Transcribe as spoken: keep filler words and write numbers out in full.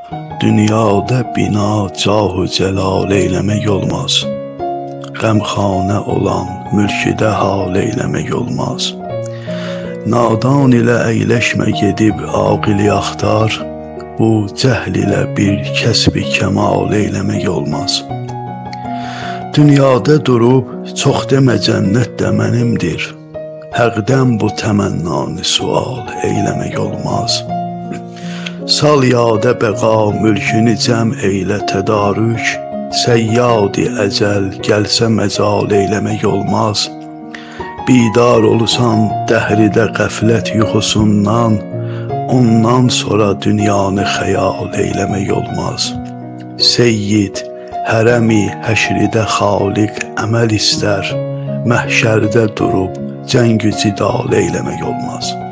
Dünyada bina cahu celal eyləmək olmaz. Qəmxanə olan mülkidə hal eyləmək olmaz. Nadan ilə əyləşmə gedib aqili axtar, bu cəhl ilə bir kəsbi kəmal eyləmək olmaz. Dünyada durub çox demə cənnət də mənimdir, həqdən bu təmənnanı sual eyləmək olmaz. Sal yadə bəqa mülkünü cəm eylə tədarük, səyyadi əcəl gəlsə məcal eyləmək olmaz. Bidar olsan dəhridə qəflət yuxusundan, ondan sonra dünyanı xəyal eyləmək olmaz. Seyyid hərəmi həşridə xaliq əməl istər, məhşərdə durub cəngü cidal eyləmək olmaz.